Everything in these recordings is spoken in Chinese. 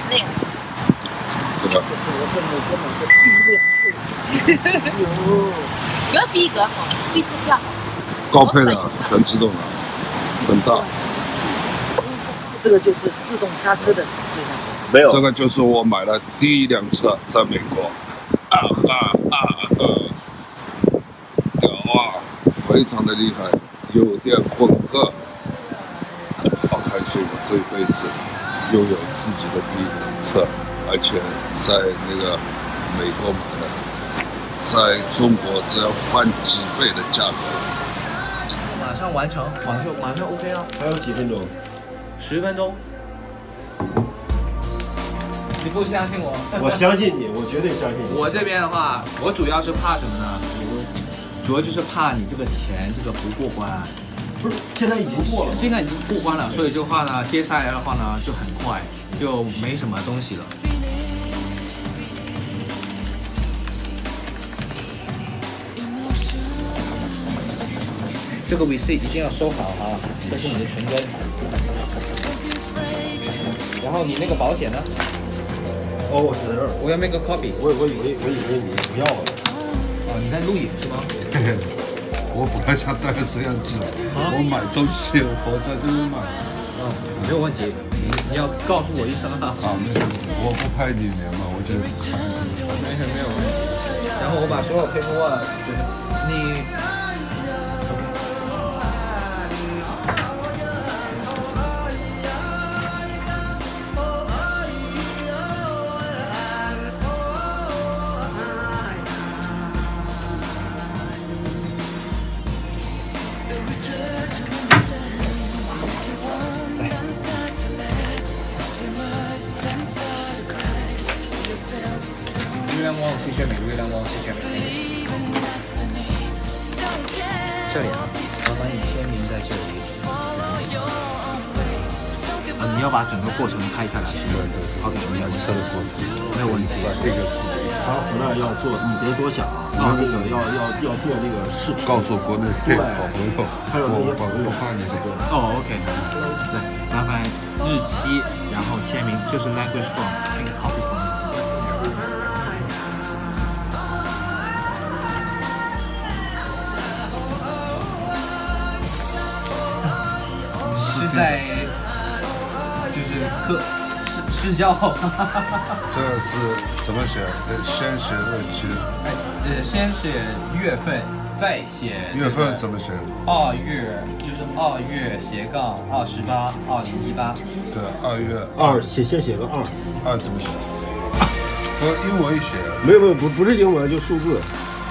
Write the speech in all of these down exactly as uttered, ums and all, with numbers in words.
累了。 是吧？ 这是我在美国买的第一辆车。哟， 隔壁隔好，比特斯拉好。 高配的，全自动的，很大。 这个就是自动刹车的世界上没有，这个就是我买的第一辆车，在美国。啊啊啊啊！屌啊，非常的厉害，油电混合，好开心！我这一辈子拥有自己的第一辆车，而且在那个美国买的，在中国只要翻几倍的价格。 马上完成，马上马上 OK 了。 还有几分钟？ 十分钟。你不相信我？ 我相信你，我绝对相信你。 我这边的话，我主要是怕什么呢？主要就是怕你这个钱这个不过关。 不是，现在已经过了， 现在已经过关了，所以这话呢，接下来的话呢就很快，就没什么东西了。这个 receipt 一定要收好哈，这是你的存根。然后你那个保险呢？ 哦，我写在这儿。 我要 make a copy。 我我以为我以为你不要了。 哦，你在录影是吗？ 我本来想带个摄像机，啊、我买东西我在这里买。 嗯，没有问题，你你要告诉我一声哈。 啊，没事，我不拍里面嘛，我就看。 没事，没有问题。然后我把所有 paperwork，就是你。月亮光，谢谢美，月亮光，谢谢美。这里啊，麻烦你签名在这里。啊，你要把整个过程拍下来，是吗？对对。OK，没有车的过程，没有问题。 这个是他回来要做，你别多想啊，啊，那个要要要做那个视频， 告诉国内对好朋友， 还有那些朋友怕你这个。 哦 ，OK， 对，麻烦日期，然后签名，就是 language form， 那个 copy form。是在，就是课试试教。 这个是怎么写？得先写日期。 哎，呃，先写月份，再写、这个。 月份怎么写？ 二月就是二月斜杠二十八，二零一八。 对，二月二写先写个二， 二怎么写？不，英文写。 没有没有，不不是英文，就数字。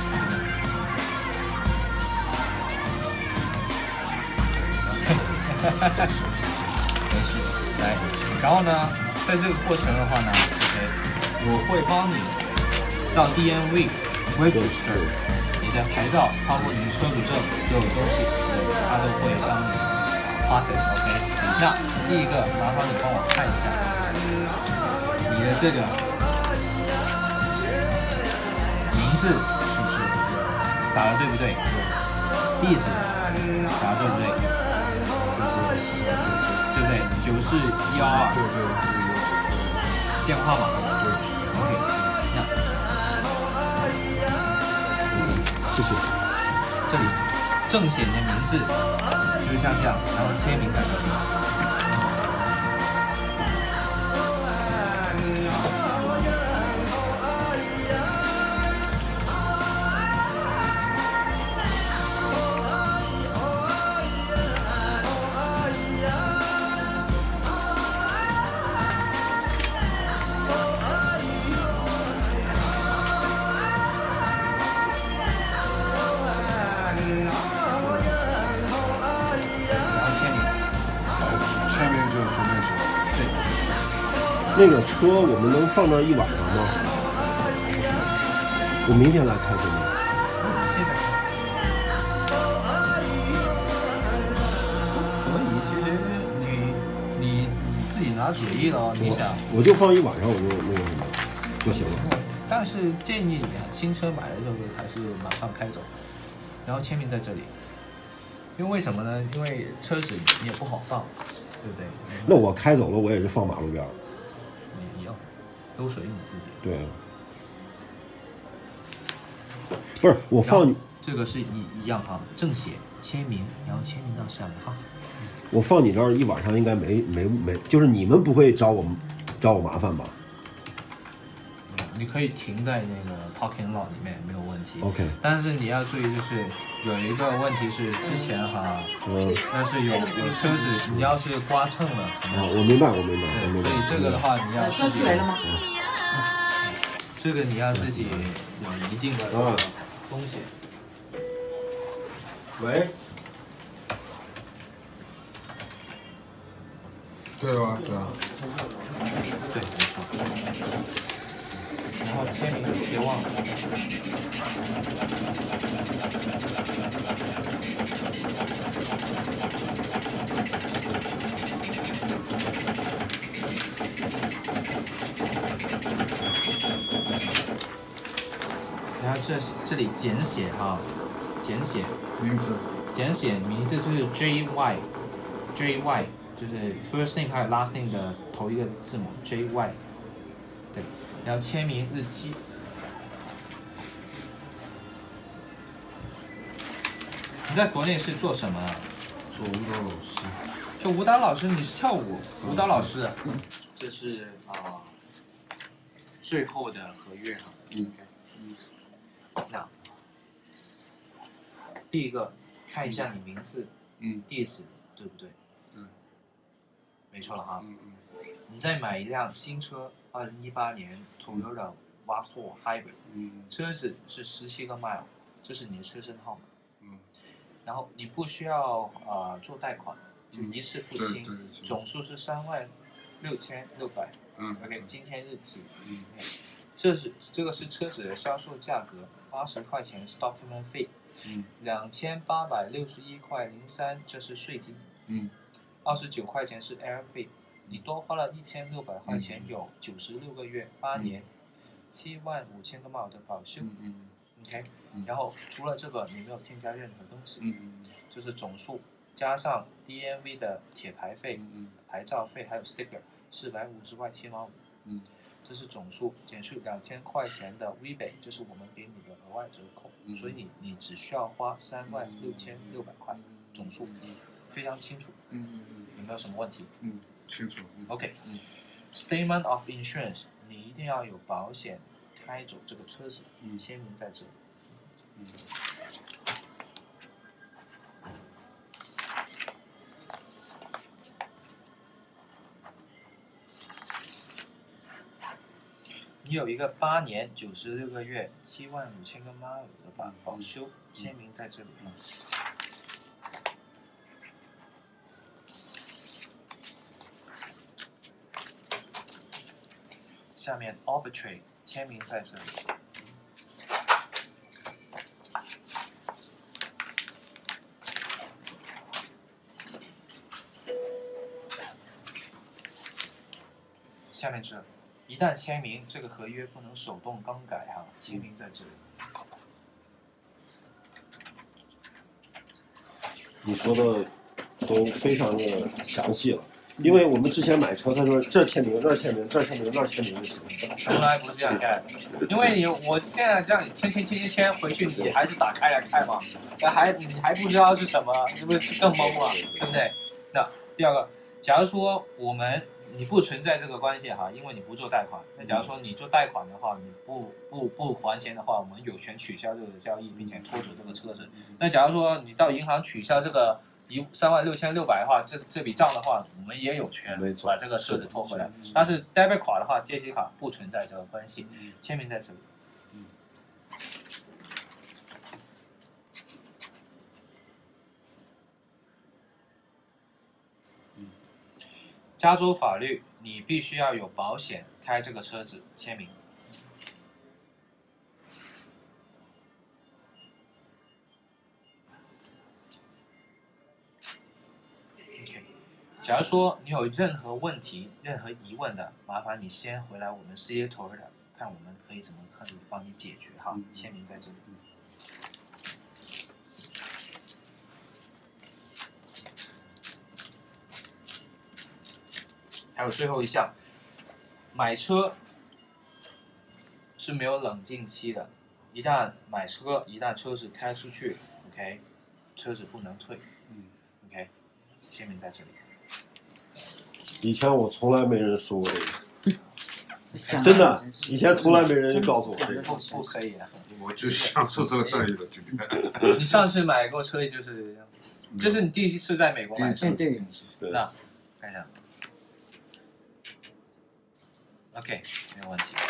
没事，来，然后呢，在这个过程的话呢 ，OK， 我会帮你到 D M V register 你的牌照，包括你的车主证所有东西，他都会帮你 process，OK。那第一个，麻烦你帮我看一下你的这个名字是不是打的对不对？地址打的对不对？对不对？九四一幺二， 对对对。 电话号码， 对 ，OK， 那， 谢谢。 这里正写你的名字，就是像这样，然后签名在这里。 那个车我们能放那一晚上吗？我明天来开行吗？ 可以，其实你你你自己拿主意了，你想， 我就放一晚上，我就那个什么就行了。 但是建议你啊，新车买了之后还是马上开走，然后签名在这里。因为为什么呢？因为车子也不好放，对不对？ 那我开走了，我也是放马路边。 你你都属于你自己。 对。不是我放你， 这个是一一样哈，正写签名，然后签名到下面哈。 我放你这儿一晚上应该没没没，就是你们不会找我找我麻烦吧？ 你可以停在那个 parking lot 里面没有问题。 OK。 但是你要注意，就是有一个问题是之前哈，嗯，但是有有车子，你要是刮蹭了， 哦，我明白，我明白，我明白。 所以这个的话，你要说出来了吗？ 这个你要自己有一定的风险。 喂。 对啊，对啊。 对，没错。然后签名别忘了。然后这这里简写哈，简写名字， 简写名字是 J Y，J Y 就是 first name 还有 last name 的头一个字母 J Y， 对，然后签名日期。你在国内是做什么啊？ 做舞蹈老师。 做舞蹈老师，你是跳舞舞蹈老师。这是啊、呃，最后的合约哈。 嗯。 嗯。那第一个看一下你名字， 嗯， 地址对不对？ 嗯， 没错了哈。 嗯嗯。 你再买一辆新车，二零一八年 Toyota 瓦四 Hybrid， 嗯， 车子是十七个 mile， 这是你的车身号码。 嗯。 然后你不需要呃做贷款，就一次付清， 嗯、 总数是三万六千六百。 嗯。 OK， 今天日期。 嗯。 这是这个是车子的销售价格，八十块钱是 document fee， 嗯， 两千八百六十一块零三，这是税金， 嗯， 二十九块钱是 air fee， 你多花了一千六百块钱，有九十六个月，八年，七万五千个 mile 的保修， 嗯嗯 ，OK，嗯、然后除了这个，你没有添加任何东西， 嗯嗯， 就是总数加上 D M V 的铁牌费、 嗯嗯， 牌照费还有 sticker， 四百五十块七毛五， 嗯。 这是总数减去两千块钱的 rebate， 这是我们给你的额外折扣， 嗯、 所以你你只需要花三万六千六百块，总数非常清楚。 嗯嗯嗯， 有没有什么问题？ 嗯，清楚。嗯、 OK， 嗯 ，Statement of Insurance， 你一定要有保险开走这个车子， 嗯、 签名在这里。 嗯。 你有一个八年九十六个月七万五千个 mile 的保保修，签名在这里。嗯、下面 arbitrate 签名在这里。下面这。一旦签名，这个合约不能手动更改哈，签名在这里。 你说的都非常的详细了，因为我们之前买车，他说这签名、那儿签名、这儿签名、那儿签名就行了。 从来不是这样干的，因为你我现在让你签签签签签回去，你还是打开来看嘛，那还你还不知道是什么，是不是更懵了，对不对？那第二个，假如说我们。你不存在这个关系哈，因为你不做贷款。那假如说你做贷款的话，你不不不还钱的话，我们有权取消这个交易，并且拖走这个车子。那假如说你到银行取消这个一三万六千六百的话，这这笔账的话，我们也有权把这个车子拖回来。但是 debit 卡的话，借记卡不存在这个关系，签名在这里。加州法律，你必须要有保险开这个车子，签名。OK， 假如说你有任何问题、任何疑问的，麻烦你先回来我们 C A Toyota， 看我们可以怎么可以帮你解决哈。签名在这里。还有最后一项，买车是没有冷静期的，一旦买车，一旦车子开出去 ，OK， 车子不能退， 嗯 ，OK， 签名在这里。 以前我从来没人说过这个，真的，以前从来没人告诉我这个。 不不可以啊！ 我就享受这个待遇了，今天。 你上次买过车就是这是你第一次在美国买车， 对对， 那看一下 ，OK， 没有问题。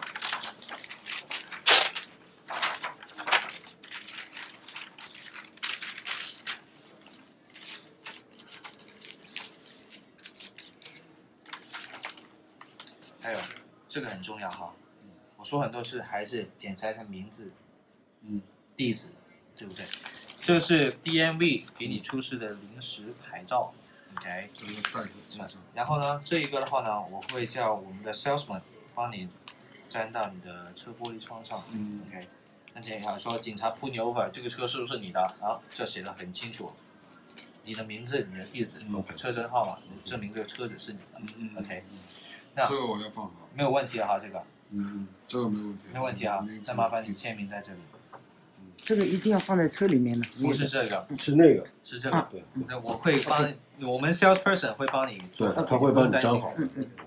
还有这个很重要哈，我说很多次还是检查一下名字， 嗯， 地址，对不对？这是 D M V 给你出示的临时牌照 ，OK。 这个带着记上。 然后呢，这一个的话呢，我会叫我们的 salesman 帮你粘到你的车玻璃窗上， 嗯 ，OK。那检查说警察 pull you over， 这个车是不是你的？啊，这写的很清楚，你的名字、你的地址、 嗯车身号码，证明这个车子是你的， 嗯嗯 ，OK。那这个我要放好。 没有问题了哈，这个嗯嗯，这个没问题。 没有问题啊，那麻烦你签名在这里。 这个一定要放在车里面的。 不是这个， 是那个， 是这个。 啊对， 那我会帮我们 salesperson 会帮你做对， 的， 他会帮你粘好。 嗯嗯。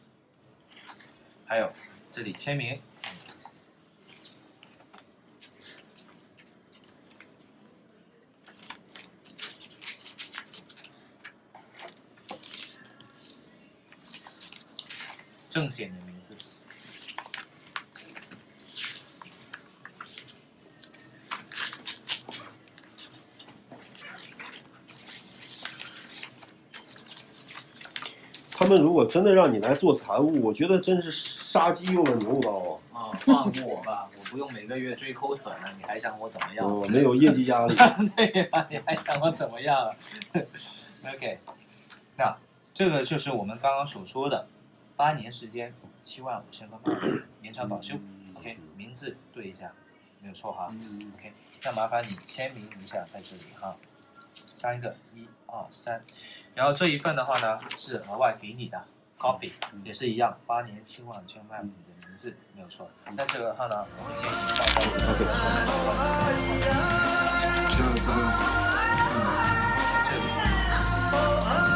还有这里签名。正写你的名字。 他们如果真的让你来做财务，我觉得真是杀鸡用了牛刀啊！放过我吧，我不用每个月追扣腿了，你还想我怎么样？ 哦，没有业绩压力。 对呀、啊，你还想我怎么样？OK， 那这个就是我们刚刚所说的八年时间，七万五千个迈，延长保修。OK， 名字对一下，没有错哈。OK， 那麻烦你签名一下在这里哈。三个，一二三，然后这一份的话呢是额外给你的 copy， 也是一样，八年七万五千迈，你的名字没有错。那这个的话呢，我会建议放在我的说明书。 像这个， 这里。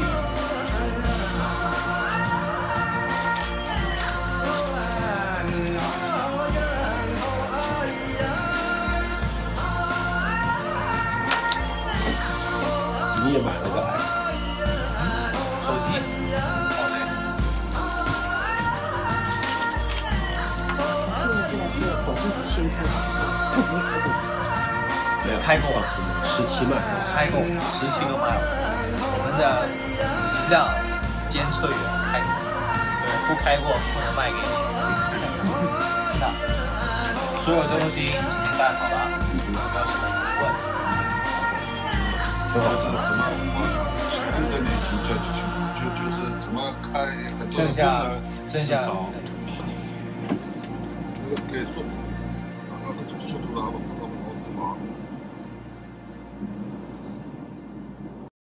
你也买了个 X， 手机，哦现在这辆车保证是新车，没开过。 没有开过， 十七迈， 开过十七个 mile， 我们的质量监测员开过，对，不开过不能卖给你。那所有东西已经办好了，有没有什么疑问？ 就是怎么我前的那题就就就就是怎么开很多剩下的剩下找那个给速，那个速度啊。